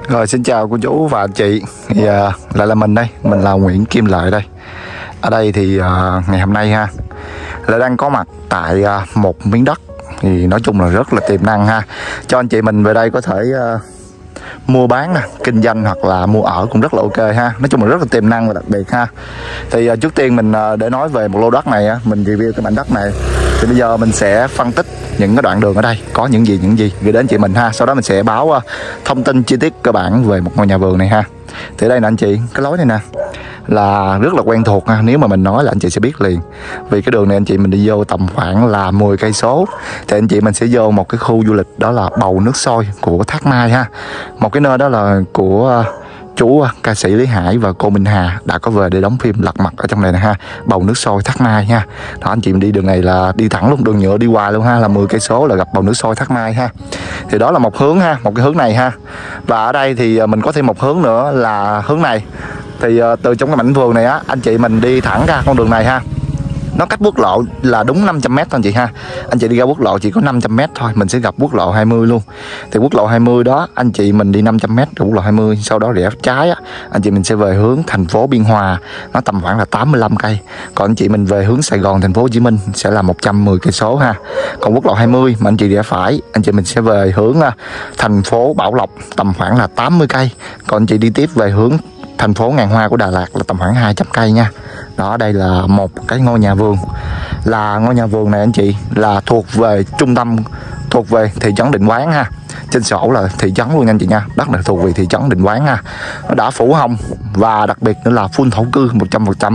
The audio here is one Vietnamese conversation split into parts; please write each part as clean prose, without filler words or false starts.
Rồi xin chào cô chú và anh chị. Thì lại là mình đây, mình là Nguyễn Kim Lợi đây. Ở đây thì ngày hôm nay ha, lại đang có mặt tại một miếng đất thì nói chung là rất là tiềm năng ha. Cho anh chị mình về đây có thể mua bán nè, kinh doanh hoặc là mua ở cũng rất là ok ha. Nói chung là rất là tiềm năng và đặc biệt ha. Thì trước tiên mình để nói về một lô đất này á, mình review cái mảnh đất này. Thì bây giờ mình sẽ phân tích những cái đoạn đường ở đây có những gì gửi đến chị mình ha. Sau đó mình sẽ báo thông tin chi tiết cơ bản về một ngôi nhà vườn này ha. Thì đây nè anh chị, cái lối này nè là rất là quen thuộc ha. Nếu mà mình nói là anh chị sẽ biết liền. Vì cái đường này anh chị mình đi vô tầm khoảng là 10 cây số thì anh chị mình sẽ vô một cái khu du lịch đó là Bầu Nước Sôi của Thác Mai ha. Một cái nơi đó là của chú ca sĩ Lý Hải và cô Minh Hà đã có về để đóng phim Lật Mặt ở trong này nè ha. Bầu Nước Sôi Thác Mai ha. Đó anh chị mình đi đường này là đi thẳng luôn, đường nhựa đi hoài luôn ha, là 10 cây số là gặp Bầu Nước Sôi Thác Mai ha. Thì đó là một hướng ha, một cái hướng này ha. Và ở đây thì mình có thêm một hướng nữa là hướng này. Thì từ trong cái mảnh vườn này á, anh chị mình đi thẳng ra con đường này ha. Nó cách quốc lộ là đúng 500m thôi anh chị ha. Anh chị đi ra quốc lộ chỉ có 500m thôi, mình sẽ gặp quốc lộ 20 luôn. Thì quốc lộ 20 đó anh chị mình đi 500m rồi quốc lộ 20, sau đó rẽ trái á, anh chị mình sẽ về hướng thành phố Biên Hòa, nó tầm khoảng là 85 cây. Còn anh chị mình về hướng Sài Gòn thành phố Hồ Chí Minh sẽ là 110 cây số ha. Còn quốc lộ 20 mà anh chị rẽ phải, anh chị mình sẽ về hướng thành phố Bảo Lộc tầm khoảng là 80 cây. Còn anh chị đi tiếp về hướng thành phố Ngàn Hoa của Đà Lạt là tầm khoảng 200 cây nha. Đó, đây là một cái ngôi nhà vườn. Là ngôi nhà vườn này anh chị là thuộc về trung tâm, thuộc về thị trấn Định Quán ha. Trên sổ là thị trấn luôn nha anh chị nha. Đất này thuộc về thị trấn Định Quán ha. Nó đã phủ hồng và đặc biệt nữa là full thổ cư 100%.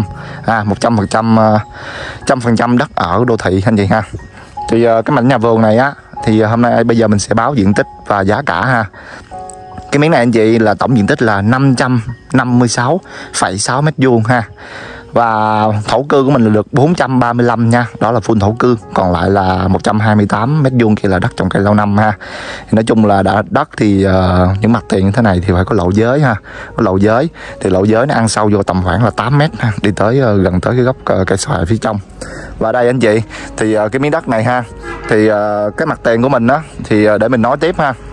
100% đất ở đô thị anh chị ha. Thì cái mảnh nhà vườn này á, thì hôm nay bây giờ mình sẽ báo diện tích và giá cả ha. Cái miếng này anh chị là tổng diện tích là 556,6 m² ha. Và thổ cư của mình là được 435 nha. Đó là full thổ cư. Còn lại là 128 m² kia là đất trồng cây lâu năm ha. Thì nói chung là đất thì những mặt tiền như thế này thì phải có lộ giới ha. Có lộ giới. Thì lộ giới nó ăn sâu vô tầm khoảng là 8 m ha. Đi tới gần tới cái gốc cây xoài phía trong. Và đây anh chị, thì cái miếng đất này ha, thì cái mặt tiền của mình á, thì để mình nói tiếp ha.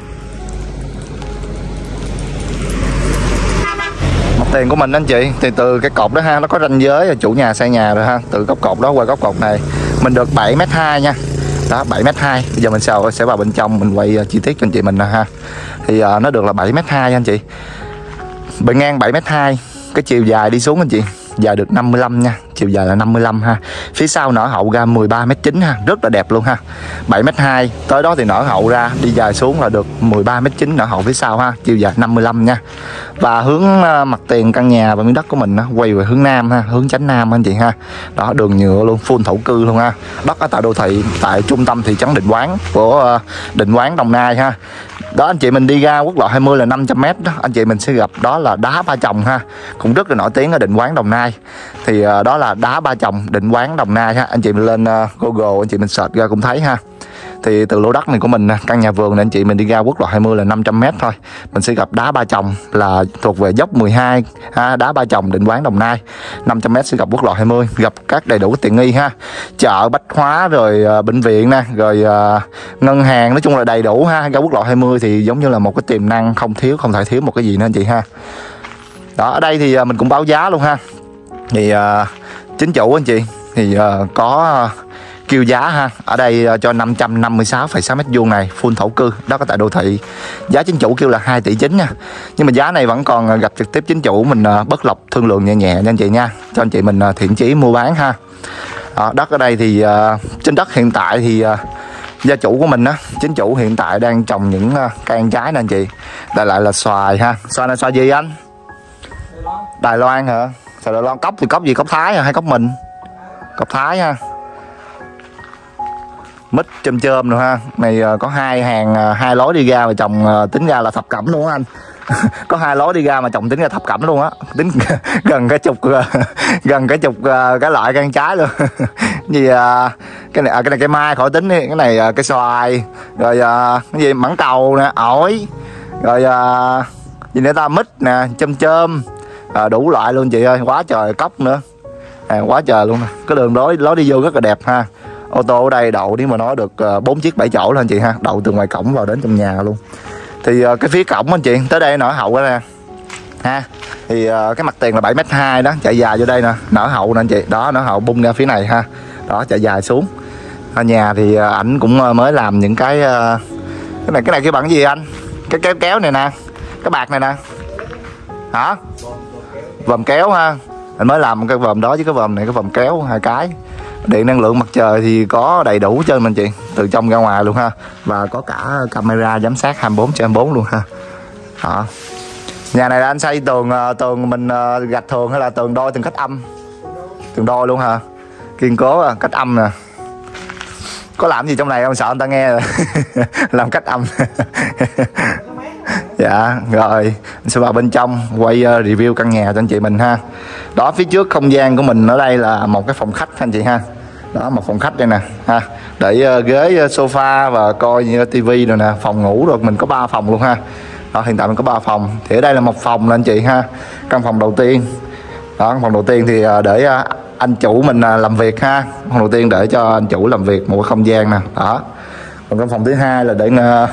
Tiền của mình anh chị, thì từ cái cột đó ha, nó có ranh giới chủ nhà xây nhà rồi ha. Từ góc cột đó qua góc cột này mình được 7m2 nha. Đó, 7m2. Bây giờ mình sẽ vào bên trong mình quay chi tiết cho anh chị mình nè ha. Thì nó được là 7m2 anh chị. Bề ngang 7m2. Cái chiều dài đi xuống anh chị, dài được 55 nha. Chiều dài là 55 ha. Phía sau nở hậu ra 13m9 ha. Rất là đẹp luôn ha. 7m2. Tới đó thì nở hậu ra, đi dài xuống là được 13m9 nở hậu phía sau ha. Chiều dài 55 nha. Và hướng mặt tiền căn nhà và miếng đất của mình quay về hướng Nam ha. Hướng chánh Nam anh chị ha. Đó, đường nhựa luôn, full thổ cư luôn ha. Đất ở tại đô thị, tại trung tâm thị trấn Định Quán của Định Quán, Đồng Nai ha. Đó, anh chị mình đi ra quốc lộ 20 là 500m đó, anh chị mình sẽ gặp đó là đá Ba Chồng ha. Cũng rất là nổi tiếng ở Định Quán, Đồng Nai. Thì đó là đá Ba Chồng, Định Quán, Đồng Nai ha. Anh chị mình lên Google, anh chị mình search ra cũng thấy ha. Thì từ lô đất này của mình, căn nhà vườn này anh chị mình đi ra quốc lộ 20 là 500m thôi. Mình sẽ gặp đá Ba Chồng là thuộc về dốc 12 ha, đá Ba Chồng, Định Quán, Đồng Nai. 500m sẽ gặp quốc lộ 20, gặp các đầy đủ tiện nghi ha. Chợ, bách hóa, rồi bệnh viện nè, rồi ngân hàng, nói chung là đầy đủ ha. Ra quốc lộ 20 thì giống như là một cái tiềm năng không thể thiếu một cái gì nữa anh chị ha. Đó, ở đây thì mình cũng báo giá luôn ha. Thì chính chủ anh chị thì có kêu giá ha. Ở đây cho 556,6 m² này, full thổ cư, đó có tại đô thị. Giá chính chủ kêu là 2,9 tỷ nha. Nhưng mà giá này vẫn còn gặp trực tiếp chính chủ mình bất lộc thương lượng nhẹ nhẹ nha anh chị nha. Cho anh chị mình thiện chí mua bán ha. Đất ở đây thì trên đất hiện tại thì gia chủ của mình chính chủ hiện tại đang trồng những cây ăn trái nè anh chị. Đây lại là xoài ha. Xoài này xoài gì anh? Đài Loan hả? Xoài Đài Loan. Cốc thì cốc gì? Cốc Thái hay cốc mình? Cốc Thái ha. Mít chôm rồi ha. Này có hai lối đi ra mà trồng tính ra là thập cẩm luôn á anh. Có 2 lối đi ra mà trồng tính ra thập cẩm luôn á. Tính gần cả chục cái loại cây trái luôn. Gì cái này cây mai khỏi tính đi. Cái này cây xoài, rồi cái gì mãng cầu nè, ổi, rồi gì nữa ta, mít nè, chôm đủ loại luôn chị ơi, quá trời, cốc nữa. Quá trời luôn nè. Cái đường lối đi vô rất là đẹp ha. Ô tô ở đây đậu nếu mà nói được 4 chiếc 7 chỗ lên chị ha, đậu từ ngoài cổng vào đến trong nhà luôn. Thì cái phía cổng anh chị tới đây nở hậu đó nè ha. Thì cái mặt tiền là 7m2 đó, chạy dài vô đây nè, nở hậu nè anh chị. Đó, nở hậu bung ra phía này ha. Đó, chạy dài xuống. Ở nhà thì ảnh cũng mới làm những cái này cái bằng gì anh? Cái kéo này nè, cái bạc này nè. Hả? Vòm kéo ha. Anh mới làm cái vòm đó với cái vòm này, cái vòm kéo hai cái. Điện năng lượng mặt trời thì có đầy đủ cho anh chị, từ trong ra ngoài luôn ha. Và có cả camera giám sát 24/24 luôn ha. Đó. Nhà này là anh xây tường mình gạch thường hay là tường đôi tường cách âm? Tường đôi luôn hả? Kiên cố cách âm nè. Có làm gì trong này không, sợ người ta nghe rồi. Làm cách âm. Dạ rồi, mình sẽ vào bên trong quay review căn nhà cho anh chị mình ha. Đó, phía trước không gian của mình ở đây là một cái phòng khách anh chị ha. Đó, một phòng khách đây nè ha, để ghế sofa và coi như tivi rồi nè. Phòng ngủ rồi mình có 3 phòng luôn ha. Đó, hiện tại mình có 3 phòng. Thì ở đây là một phòng nè anh chị ha. Căn phòng đầu tiên. Đó, phòng đầu tiên thì để anh chủ mình làm việc ha. Phòng đầu tiên để cho anh chủ làm việc, một cái không gian nè. Đó. Còn căn phòng thứ hai là để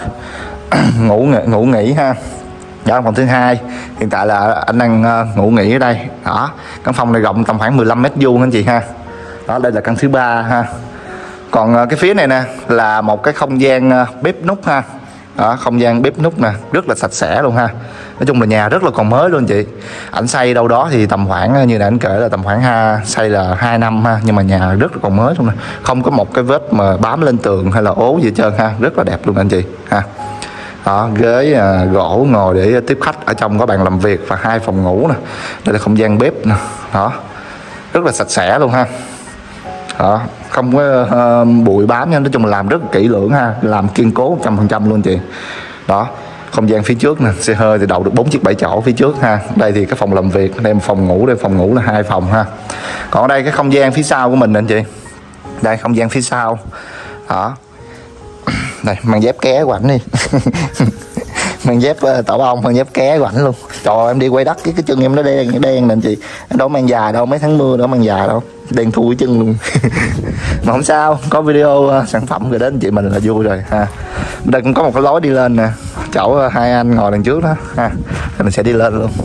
ngủ nghỉ ha. Đó, phòng thứ hai hiện tại là anh đang ngủ nghỉ ở đây. Đó, căn phòng này rộng tầm khoảng 15 m² anh chị ha. Đó, đây là căn thứ ba ha. Còn cái phía này nè là một cái không gian bếp núc ha. Đó, không gian bếp núc nè, rất là sạch sẽ luôn ha. Nói chung là nhà rất là còn mới luôn chị. Ảnh xây đâu đó thì tầm khoảng như là anh kể là tầm khoảng xây là 2 năm ha, nhưng mà nhà rất là còn mới luôn nè. Không có một cái vết mà bám lên tường hay là ố gì hết trơn ha, rất là đẹp luôn anh chị ha. Đó, ghế gỗ ngồi để tiếp khách, ở trong có bàn làm việc và 2 phòng ngủ nè. Đây là không gian bếp nè. Đó, rất là sạch sẽ luôn ha. Đó, không có bụi bám nha, nói chung là làm rất kỹ lưỡng ha, làm kiên cố 100% luôn chị. Đó, không gian phía trước nè, xe hơi thì đậu được 4 chiếc 7 chỗ phía trước ha. Đây thì cái phòng làm việc, đây phòng ngủ, đây phòng ngủ là 2 phòng ha. Còn ở đây cái không gian phía sau của mình anh chị. Đây không gian phía sau. Đó. Đây, mang dép ké của ảnh đi. Mang dép tổ ong, mang dép ké của ảnh luôn. Trời ơi, em đi quay đất cái chân em nó đen nè anh chị. Em đâu mang dài đâu, mấy tháng mưa đâu mang dài đâu. Đen thui chân luôn. Mà không sao, có video sản phẩm rồi đến anh chị mình là vui rồi ha. Đây cũng có một cái lối đi lên nè, chỗ hai anh ngồi đằng trước đó ha. Thì mình sẽ đi lên luôn.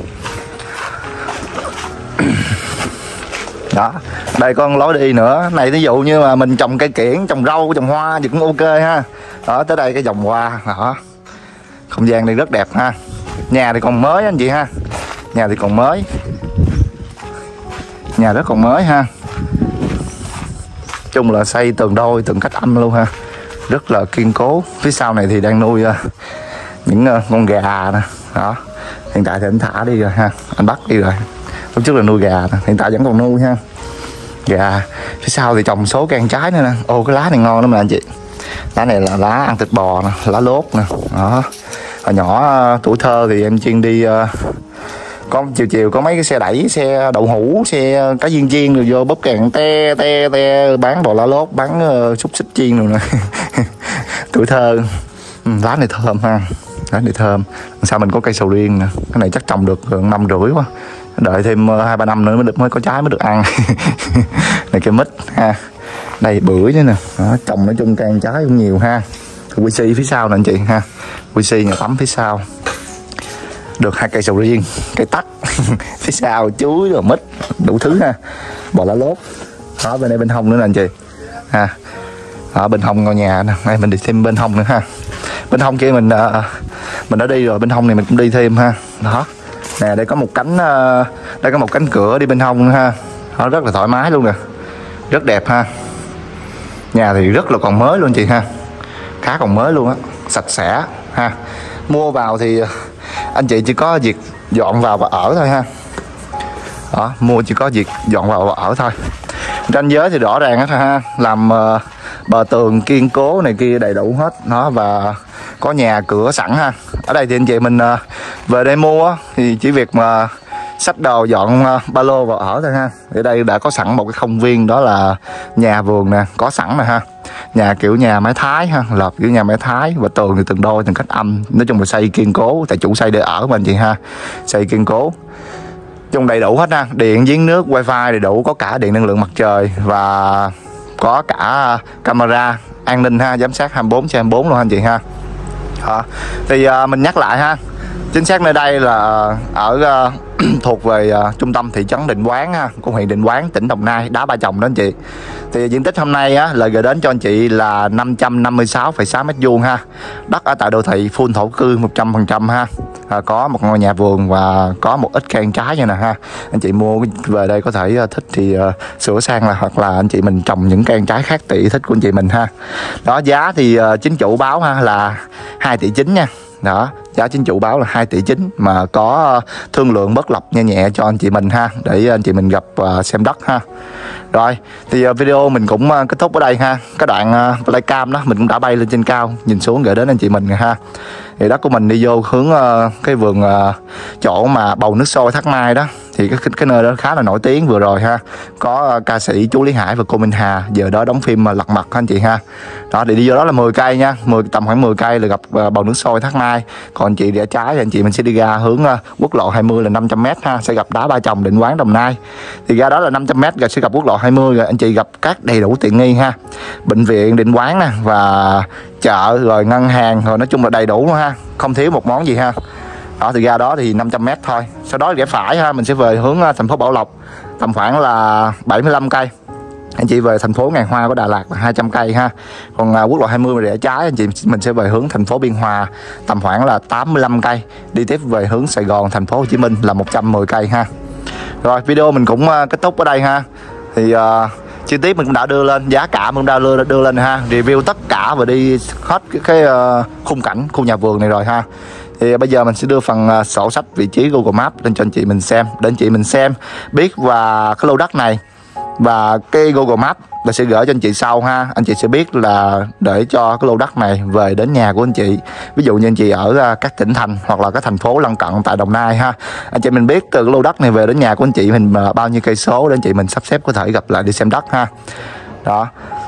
Đó, đây có lối đi nữa. Này ví dụ như mà mình trồng cây kiểng, trồng rau, trồng hoa thì cũng ok ha. Đó, tới đây cái vòng hoa. Đó, không gian đây rất đẹp ha. Nhà thì còn mới anh chị ha. Nhà thì còn mới. Nhà rất còn mới ha. Chung là xây tường đôi, tường cách âm luôn ha. Rất là kiên cố. Phía sau này thì đang nuôi những con gà nè. Đó, hiện tại thì anh thả đi rồi ha, anh bắt đi rồi. Lúc trước là nuôi gà nè, hiện tại vẫn còn nuôi ha. Gà. Phía sau thì trồng số cây ăn trái nữa nè. Ô, cái lá này ngon lắm nè anh chị. Lá này là lá ăn thịt bò nè, lá lốt nè. Đó. Hồi nhỏ tuổi thơ thì em chuyên đi có chiều có mấy cái xe đẩy, xe đậu hũ, xe cá viên chiên rồi vô bóp càng te bán bò lá lốt, bán xúc xích chiên rồi nè. Tuổi thơ. Lá này thơm ha. Lá này thơm. Sao mình có cây sầu riêng nè. Cái này chắc trồng được gần 5 rưỡi quá. Đợi thêm 2-3 năm nữa mới có trái mới được ăn. Này cây mít ha. Đây bưởi nữa nè. Đó, trồng nói chung càng trái cũng nhiều ha. QC phía sau nè anh chị ha. QC nhà tắm phía sau. Được 2 cây sầu riêng, cây tắc. Phía sau chuối rồi mít, đủ thứ ha. Bò lá lốt. Đó, bên đây bên hông nữa nè anh chị ha. Ở bên hông ngôi nhà nè. Đây mình đi thêm bên hông nữa ha. Bên hông kia mình đã đi rồi, bên hông này mình cũng đi thêm ha. Đó. Nè, đây có một cánh đây có một cánh cửa đi bên hông nữa ha. Nó rất là thoải mái luôn nè. Rất đẹp ha. Nhà thì rất là còn mới luôn chị ha. Khá còn mới luôn á, sạch sẽ ha. Mua vào thì anh chị chỉ có việc dọn vào và ở thôi ha. Đó, mua chỉ có việc dọn vào và ở thôi. Ranh giới thì rõ ràng hết ha. Làm bờ tường kiên cố này kia đầy đủ hết. Đó, và có nhà cửa sẵn ha. Ở đây thì anh chị mình về đây mua thì chỉ việc mà xách đồ dọn ba lô vào ở thôi ha. Ở đây đã có sẵn một cái công viên, đó là nhà vườn nè, có sẵn nè ha. Nhà kiểu nhà mái Thái ha, lợp kiểu nhà mái Thái, và tường thì tường đôi, tường cách âm. Nói chung là xây kiên cố, tại chủ xây để ở mình chị ha. Xây kiên cố. Chung đầy đủ hết ha, điện, giếng nước, wifi đầy đủ, có cả điện năng lượng mặt trời và có cả camera an ninh ha, giám sát 24/24 luôn anh chị ha. Thì mình nhắc lại ha, chính xác nơi đây là ở thuộc về trung tâm thị trấn Định Quán ha, của huyện Định Quán, tỉnh Đồng Nai, đá Ba Chồng đó anh chị. Thì diện tích hôm nay á, là gửi đến cho anh chị là 556,6 m2 ha. Đất ở tại đô thị, full thổ cư 100% ha. Có một ngôi nhà vườn và có một ít cây trái như nè ha. Anh chị mua về đây có thể thích thì sửa sang là, hoặc là anh chị mình trồng những cây trái khác tùy thích của anh chị mình ha. Đó, giá thì chính chủ báo ha là 2,9 tỷ nha. Đó, giá chính chủ báo là 2,9 tỷ mà có thương lượng bất lập nhẹ nhẹ cho anh chị mình ha, để anh chị mình gặp xem đất ha. Rồi thì video mình cũng kết thúc ở đây ha. Cái đoạn flycam đó mình cũng đã bay lên trên cao nhìn xuống gửi đến anh chị mình ha. Thì đất của mình đi vô hướng cái vườn chỗ mà bầu nước sôi Thác Mai đó, thì cái nơi đó khá là nổi tiếng vừa rồi ha. Có ca sĩ chú Lý Hải và cô Minh Hà giờ đó đóng phim Lật Mặt anh chị ha. Đó, thì đi vô đó là 10 cây nha, tầm khoảng 10 cây là gặp bầu nước sôi Thác Mai. Còn anh chị rẽ trái thì anh chị mình sẽ đi ra hướng quốc lộ 20 là 500 m ha, sẽ gặp đá Ba Chồng, Định Quán, Đồng Nai. Thì ra đó là 500 m rồi sẽ gặp quốc lộ 20, rồi anh chị gặp các đầy đủ tiện nghi ha. Bệnh viện Định Quán nè, và chợ, rồi ngân hàng, rồi nói chung là đầy đủ luôn ha, không thiếu một món gì ha. Đó, thì ra đó thì 500 m thôi. Sau đó rẽ phải ha, mình sẽ về hướng thành phố Bảo Lộc, tầm khoảng là 75 cây. Anh chị về thành phố Ngàn Hoa của Đà Lạt là 200 cây ha. Còn quốc lộ 20 mà rẽ trái anh chị mình sẽ về hướng thành phố Biên Hòa tầm khoảng là 85 cây. Đi tiếp về hướng Sài Gòn, thành phố Hồ Chí Minh là 110 cây ha. Rồi video mình cũng kết thúc ở đây ha. Thì chi tiết mình cũng đã đưa lên, giá cả mình cũng đã đưa lên ha, review tất cả và đi hết cái khung cảnh khu nhà vườn này rồi ha. Thì bây giờ mình sẽ đưa phần sổ sách vị trí Google Maps lên cho anh chị mình xem, để anh chị mình xem biết và cái lô đất này và cái Google Maps là sẽ gửi cho anh chị sau ha. Anh chị sẽ biết là để cho cái lô đất này về đến nhà của anh chị. Ví dụ như anh chị ở các tỉnh thành hoặc là các thành phố lân cận tại Đồng Nai ha, anh chị mình biết từ cái lô đất này về đến nhà của anh chị mình bao nhiêu cây số để anh chị mình sắp xếp có thể gặp lại đi xem đất ha. Đó.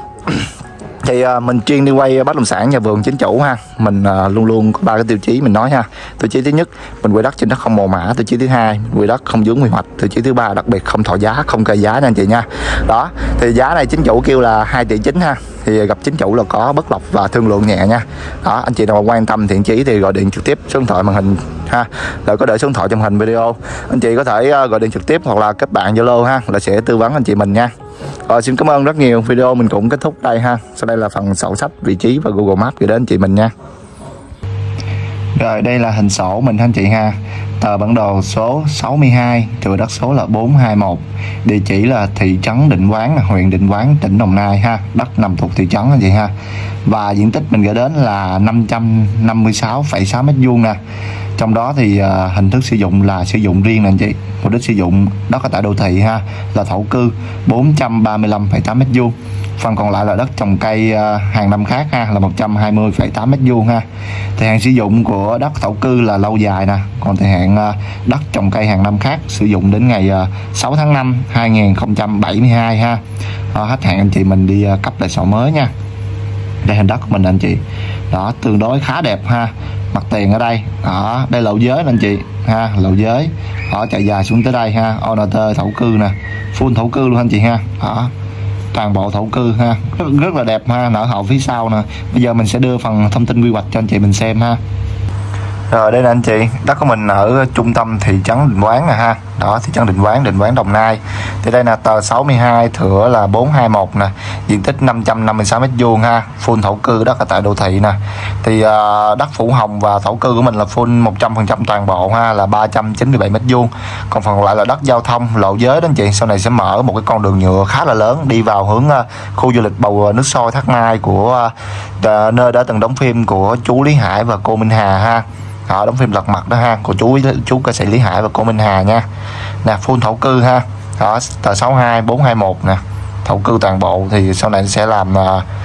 Thì mình chuyên đi quay bất động sản nhà vườn chính chủ ha. Mình luôn luôn có 3 cái tiêu chí mình nói ha. Tiêu chí thứ nhất, mình quay đất trên đất không mồ mả. Tiêu chí thứ hai, quay đất không vướng quy hoạch. Tiêu chí thứ ba, đặc biệt không thọ giá, không kê giá nha anh chị nha. Đó, thì giá này chính chủ kêu là 2,9 tỷ ha. Thì gặp chính chủ là có bất lập và thương lượng nhẹ nha. Đó, anh chị nào quan tâm thiện chí thì gọi điện trực tiếp số điện thoại màn hình ha. Rồi có để số điện thoại trong hình video. Anh chị có thể gọi điện trực tiếp hoặc là kết bạn Zalo ha, là sẽ tư vấn anh chị mình nha. Rồi, xin cảm ơn rất nhiều. Video mình cũng kết thúc đây ha. Sau đây là phần sổ sách vị trí và Google Maps gửi đến anh chị mình nha. Rồi đây là hình sổ mình anh chị ha. Tờ bản đồ số 62, thửa đất số là 421. Địa chỉ là thị trấn Định Quán, huyện Định Quán, tỉnh Đồng Nai ha. Đất nằm thuộc thị trấn anh chị ha. Và diện tích mình gửi đến là 556,6 m2 nè. Trong đó thì hình thức sử dụng là sử dụng riêng nè anh chị. Mục đích sử dụng đất ở tại đô thị ha là thổ cư 435,8 m2. Phần còn lại là đất trồng cây hàng năm khác ha, là 120,8 m2 ha. Thời hạn sử dụng của đất thổ cư là lâu dài nè. Còn thời hạn đất trồng cây hàng năm khác sử dụng đến ngày 6 tháng 5 2072 ha. Hết hạn anh chị mình đi cấp lại sổ mới nha. Đây hình đất của mình anh chị. Đó, tương đối khá đẹp ha. Mặt tiền ở đây. Đó, đây lậu giới nè anh chị ha, lậu giới. Đó, chạy dài xuống tới đây ha, ONT thổ cư nè, full thổ cư luôn anh chị ha. Đó, toàn bộ thổ cư ha, rất là đẹp ha, nở hậu phía sau nè. Bây giờ mình sẽ đưa phần thông tin quy hoạch cho anh chị mình xem ha. Rồi đây là anh chị, đất của mình ở trung tâm thị trấn Định Quán nè ha. Đó, thị trấn Định Quán Đồng Nai. Thì đây là tờ 62, thửa là 421 nè, diện tích 556 m2 ha, full thổ cư, đất ở tại đô thị nè. Thì đất phủ hồng và thổ cư của mình là full 100% toàn bộ ha, là 397 m2. Còn phần còn lại là đất giao thông, lộ giới đó anh chị. Sau này sẽ mở một cái con đường nhựa khá là lớn đi vào hướng khu du lịch bầu nước sôi Thác Mai của nơi đã từng đóng phim của chú Lý Hải và cô Minh Hà ha. Họ đóng phim Lật Mặt đó ha, của chú ca sĩ Lý Hải và cô Minh Hà nha. Nè, full thổ cư ha. Đó, tờ 62 421 nè, thổ cư toàn bộ. Thì sau này sẽ làm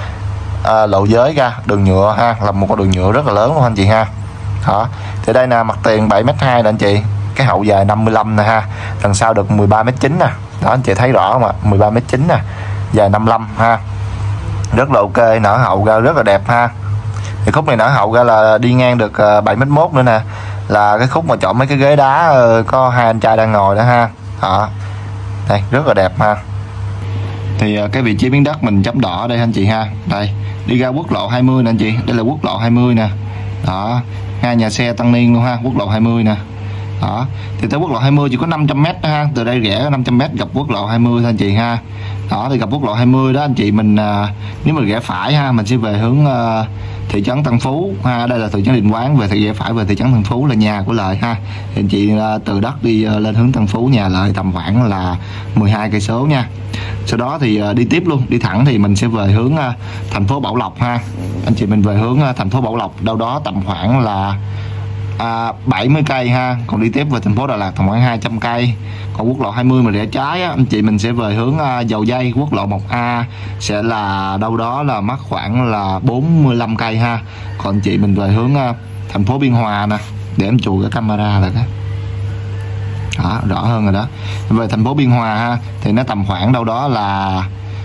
lộ giới ra đường nhựa ha, làm một con đường nhựa rất là lớn luôn anh chị ha. Đó, thì đây là mặt tiền 7m2 nè anh chị, cái hậu dài 55 nè ha, đằng sau được 13m9 nè. Đó, anh chị thấy rõ không ạ, 13m9 nè, dài 55 ha, rất là ok, nở hậu ra rất là đẹp ha. Thì khúc này nở hậu ra là đi ngang được 7m1 nữa nè, là cái khúc mà chọn mấy cái ghế đá có hai anh trai đang ngồi đó ha. Đó, đây rất là đẹp ha. Thì cái vị trí miếng đất mình chấm đỏ đây anh chị ha. Đây, đi ra quốc lộ 20 nè anh chị, đây là quốc lộ 20 nè. Đó, ngay nhà xe Tân Niên luôn ha, quốc lộ 20 nè. Đó, thì tới quốc lộ 20 chỉ có 500 m ha, từ đây rẽ 500 m gặp quốc lộ 20 thôi anh chị ha. Đó, thì gặp quốc lộ 20 đó anh chị mình nếu mà rẽ phải ha, mình sẽ về hướng thị trấn Tân Phú ha. Đây là thị trấn Định Quán, về thì rẽ phải về thị trấn Tân Phú là nhà của Lợi ha. Thì anh chị từ đất đi lên hướng Tân Phú nhà Lợi tầm khoảng là 12 cây số nha. Sau đó thì đi tiếp luôn, đi thẳng thì mình sẽ về hướng thành phố Bảo Lộc ha. Anh chị mình về hướng thành phố Bảo Lộc đâu đó tầm khoảng là 70 cây ha. Còn đi tiếp về thành phố Đà Lạt tầm khoảng 200 cây. Còn quốc lộ 20 mà rẽ trái á, anh chị mình sẽ về hướng Dầu Giây, quốc lộ 1A sẽ là đâu đó là mất khoảng là 45 cây ha. Còn anh chị mình về hướng thành phố Biên Hòa nè, để em chùi cái camera lại cái. Đó, rõ hơn rồi đó. Về thành phố Biên Hòa ha, thì nó tầm khoảng đâu đó là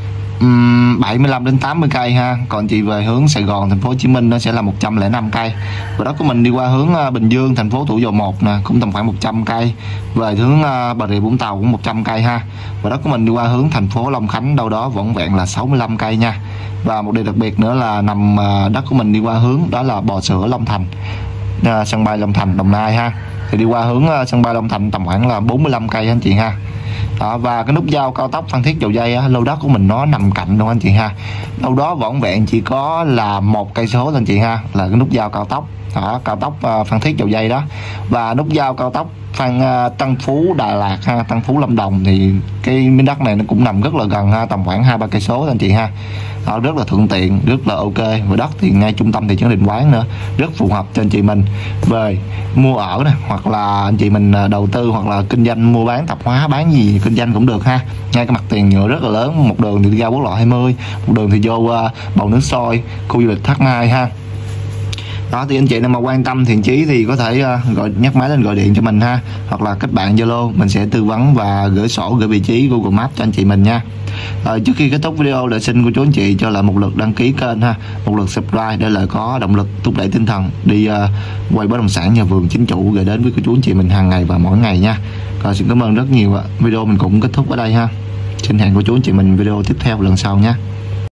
75 đến 80 cây ha. Còn chị về hướng Sài Gòn, thành phố Hồ Chí Minh nó sẽ là 105 cây. Và đó của mình đi qua hướng Bình Dương, thành phố Thủ Dầu Một nè, cũng tầm khoảng 100 cây. Về hướng Bà Rịa Vũng Tàu cũng 100 cây ha. Và đó của mình đi qua hướng thành phố Long Khánh đâu đó vỏn vẹn là 65 cây nha. Và một điều đặc biệt nữa là nằm đất của mình đi qua hướng đó là Bò Sữa Long Thành, sân bay Long Thành Đồng Nai ha. Thì đi qua hướng sân bay Long Thành tầm khoảng là 45 cây anh chị ha. Đó, và cái nút giao cao tốc Phan Thiết Dầu Giây á, lô đất của mình nó nằm cạnh luôn anh chị ha. Đâu đó vỏn vẹn chỉ có là 1 cây số anh chị ha, là cái nút giao cao tốc. Đó, cao tốc Phan Thiết Dầu Giây đó. Và nút giao cao tốc Tân Phú Đà Lạt ha, Tân Phú Lâm Đồng thì cái miếng đất này nó cũng nằm rất là gần ha, tầm khoảng 2-3 cây số anh chị ha. Đó, rất là thuận tiện, rất là ok. Và đất thì ngay trung tâm thị trấn Định Quán nữa, rất phù hợp cho anh chị mình về mua ở nè, hoặc là anh chị mình đầu tư hoặc là kinh doanh mua bán tạp hóa, bán gì kinh doanh cũng được ha. Ngay cái mặt tiền nhựa rất là lớn, một đường thì đi ra quốc lộ 20, một đường thì vô Bầu Nước Sôi, khu du lịch Thác Mai ha. Đó, thì anh chị nào mà quan tâm thiện chí thì có thể nhắc máy lên gọi điện cho mình ha, hoặc là kết bạn Zalo, mình sẽ tư vấn và gửi sổ, gửi vị trí Google Maps cho anh chị mình nha. Trước khi kết thúc video, Lợi xin cô chú anh chị cho lại một lượt đăng ký kênh ha, một lượt subscribe để Lợi có động lực thúc đẩy tinh thần đi quay bất động sản nhà vườn chính chủ gửi đến với cô chú anh chị mình hàng ngày và mỗi ngày nha. Rồi, xin cảm ơn rất nhiều ạ. Video mình cũng kết thúc ở đây ha. Xin hẹn cô chú anh chị mình video tiếp theo lần sau nha.